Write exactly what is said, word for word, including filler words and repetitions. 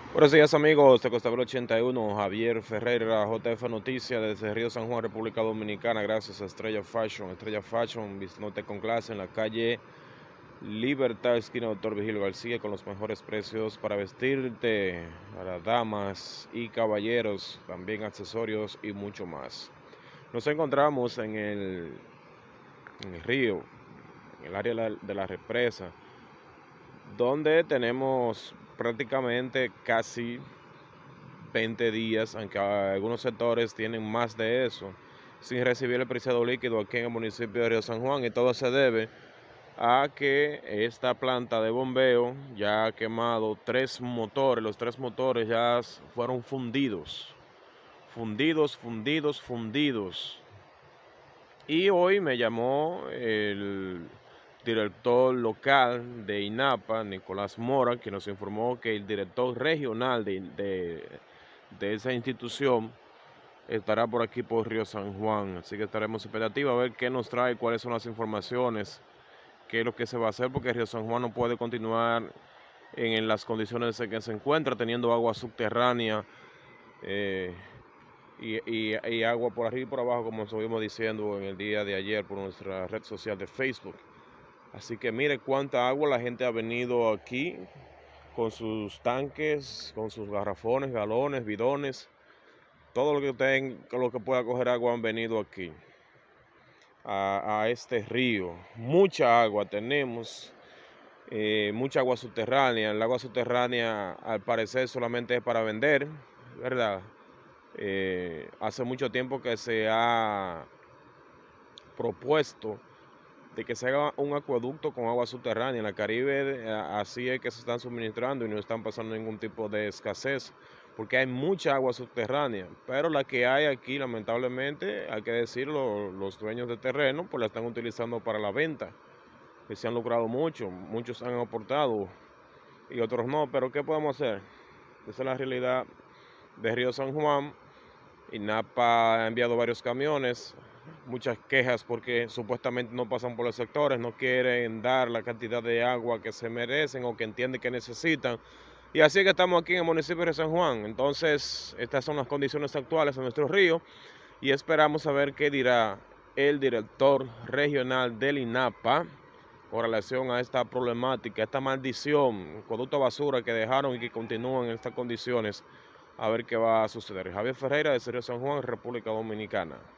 Buenos días amigos de Costa Rica ochenta y uno, Javier Ferreira, J F Noticias desde Río San Juan, República Dominicana, gracias a Estrella Fashion, Estrella Fashion, vistiéndote con clase en la calle Libertad, esquina Doctor Vigilio García, con los mejores precios para vestirte, para damas y caballeros, también accesorios y mucho más. Nos encontramos en el, en el río, en el área de la, de la represa, donde tenemos prácticamente casi veinte días, aunque algunos sectores tienen más de eso, sin recibir el preciado líquido aquí en el municipio de Río San Juan, y todo se debe a que esta planta de bombeo ya ha quemado tres motores, los tres motores ya fueron fundidos, fundidos, fundidos, fundidos. Y hoy me llamó el director local de INAPA, Nicolás Mora, que nos informó que el director regional de, de, de esa institución estará por aquí por Río San Juan. Así que estaremos expectativos a ver qué nos trae, cuáles son las informaciones, qué es lo que se va a hacer, porque Río San Juan no puede continuar en las condiciones en que se encuentra, teniendo agua subterránea eh, y, y, y agua por arriba y por abajo, como estuvimos diciendo en el día de ayer por nuestra red social de Facebook. Así que mire cuánta agua la gente ha venido aquí con sus tanques, con sus garrafones, galones, bidones, todo lo que tenga, lo que pueda coger agua han venido aquí a, a este río. Mucha agua tenemos, eh, mucha agua subterránea. El agua subterránea al parecer solamente es para vender, ¿verdad? Eh, hace mucho tiempo que se ha propuesto de que se haga un acueducto con agua subterránea. En la Caribe eh, así es que se están suministrando y no están pasando ningún tipo de escasez, porque hay mucha agua subterránea, pero la que hay aquí, lamentablemente, hay que decirlo, los dueños de terreno pues la están utilizando para la venta, que se han lucrado mucho, muchos han aportado y otros no, pero ¿qué podemos hacer? Esa es la realidad de Río San Juan. INAPA ha enviado varios camiones, muchas quejas porque supuestamente no pasan por los sectores, no quieren dar la cantidad de agua que se merecen o que entienden que necesitan. Y así es que estamos aquí en el municipio de San Juan. Entonces, estas son las condiciones actuales en nuestro río y esperamos saber qué dirá el director regional del INAPA con relación a esta problemática, esta maldición, producto basura que dejaron y que continúan en estas condiciones. A ver qué va a suceder. Javier Ferreira de Río San Juan, República Dominicana.